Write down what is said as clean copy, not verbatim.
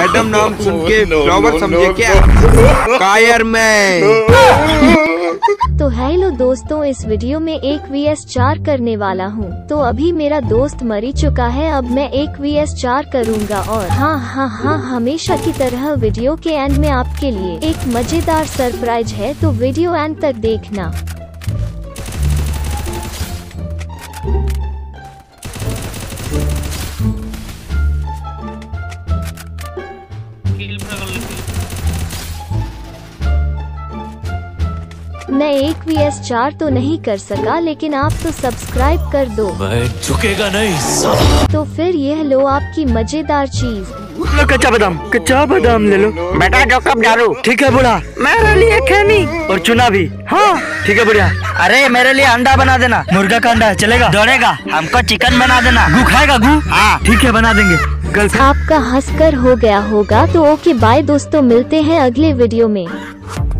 Madam नाम सुन के flower समझे क्या? कायर मैं। तो हेलो दोस्तों, इस वीडियो में 1 vs 4 करने वाला हूँ। तो अभी मेरा दोस्त मर ही चुका है, अब मैं 1 vs 4 करूँगा। और हाँ, हमेशा की तरह वीडियो के एंड में आपके लिए एक मजेदार सरप्राइज है, तो वीडियो एंड तक देखना। मैं 1 vs 4 तो नहीं कर सका, लेकिन आप तो सब्सक्राइब कर दो। मैं झुकेगा नहीं। तो फिर यह लो आपकी मजेदार चीज। लो कच्चा बादाम ले लो। बेटा जो कब डालू? ठीक है बुढ़ा। मेरे लिए खैनी और चुना भी। हाँ ठीक है बुढ़िया। अरे मेरे लिए अंडा बना देना। मुर्गा का अंडा है, चलेगा? दौड़ेगा। हमको चिकन बना देना। गू खाएगा गू? हाँ ठीक है बना देंगे। गर्लफ्रेंड आपका हंसकर हो गया होगा, तो ओके बाय दोस्तों, मिलते हैं अगले वीडियो में।